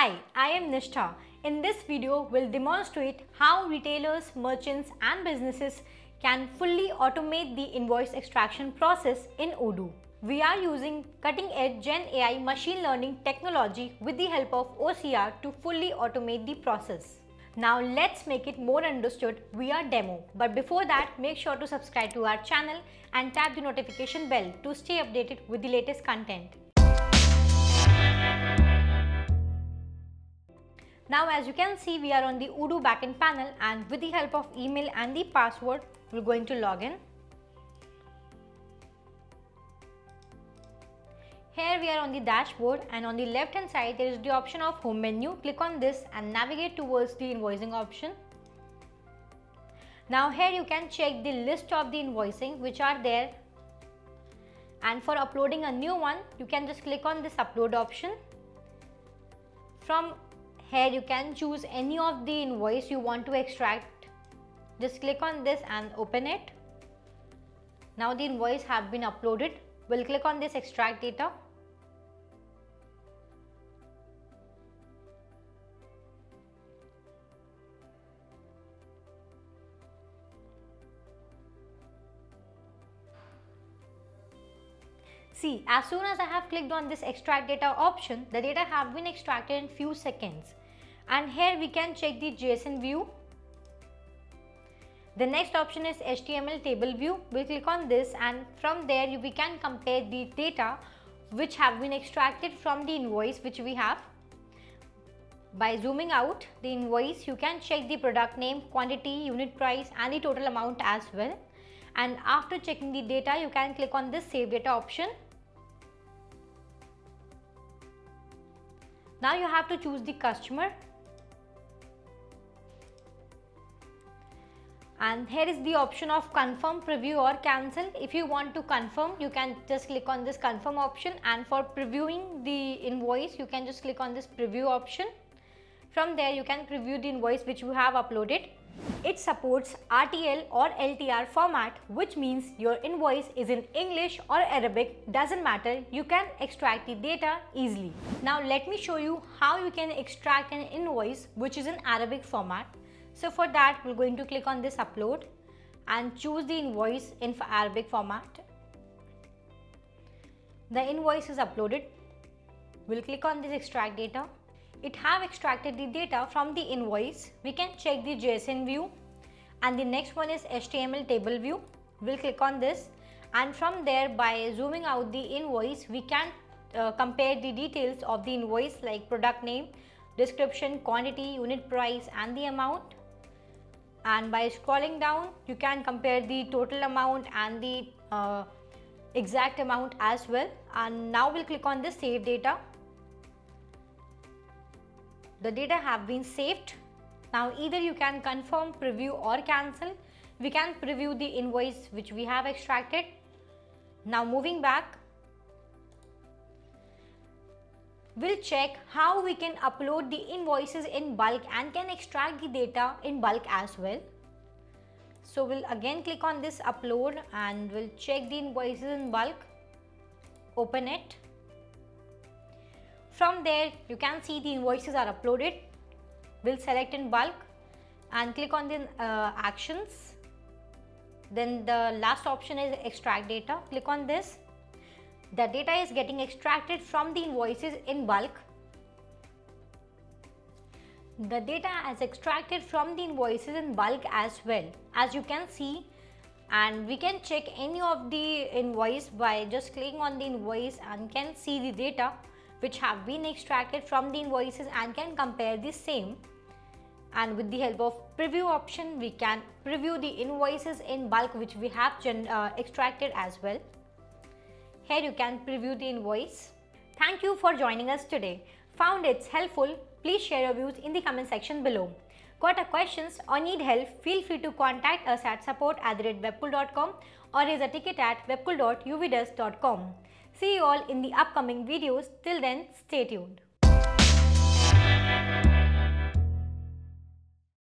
Hi, I am Nishtha. In this video, we'll demonstrate how retailers, merchants and businesses can fully automate the invoice extraction process in Odoo. We are using cutting-edge Gen AI machine learning technology with the help of OCR to fully automate the process. Now let's make it more understood via demo. But before that, make sure to subscribe to our channel and tap the notification bell to stay updated with the latest content. Now as you can see, we are on the Odoo backend panel, and with the help of email and the password, we're going to log in. Here we are on the dashboard, and on the left hand side there is the option of home menu. Click on this and navigate towards the invoicing option. Now here you can check the list of the invoicing which are there, and for uploading a new one you can just click on this upload option. From here you can choose any of the invoice you want to extract. Just click on this and open it. Now the invoice have been uploaded. We'll click on this extract data. See, as soon as I have clicked on this extract data option, the data have been extracted in few seconds. And here we can check the JSON view. The next option is HTML table view. We'll click on this, and from there we can compare the data which have been extracted from the invoice which we have. By zooming out the invoice, you can check the product name, quantity, unit price and the total amount as well. And after checking the data, you can click on this save data option. Now you have to choose the customer. And here is the option of confirm, preview or cancel. If you want to confirm, you can just click on this confirm option, and for previewing the invoice you can just click on this preview option. From there you can preview the invoice which you have uploaded. It supports RTL or LTR format, which means your invoice is in English or Arabic, doesn't matter, you can extract the data easily. Now let me show you how you can extract an invoice which is in Arabic format. So for that, we're going to click on this upload and choose the invoice in Arabic format. The invoice is uploaded. We'll click on this extract data. It have extracted the data from the invoice. We can check the JSON view, and the next one is HTML table view. We'll click on this, and from there, by zooming out the invoice, we can compare the details of the invoice like product name, description, quantity, unit price and the amount. And by scrolling down, you can compare the total amount and the exact amount as well. And now we'll click on this save data. The data have been saved. Now either you can confirm, preview or cancel. We can preview the invoice which we have extracted. Now moving back, we'll check how we can upload the invoices in bulk and can extract the data in bulk as well. So we'll again click on this upload and we'll check the invoices in bulk. Open it. From there you can see the invoices are uploaded. We'll select in bulk and click on the actions. Then the last option is extract data. Click on this. The data is getting extracted from the invoices in bulk. The data is extracted from the invoices in bulk as well, as you can see, and we can check any of the invoice by just clicking on the invoice and can see the data which have been extracted from the invoices and can compare the same. And with the help of preview option, we can preview the invoices in bulk which we have extracted as well. Here you can preview the invoice. Thank you for joining us today. Found it helpful? Please share your views in the comment section below. Got a questions or need help? Feel free to contact us at support@webcool.com or raise a ticket at webcool.uvdesk.com. See you all in the upcoming videos. Till then, stay tuned.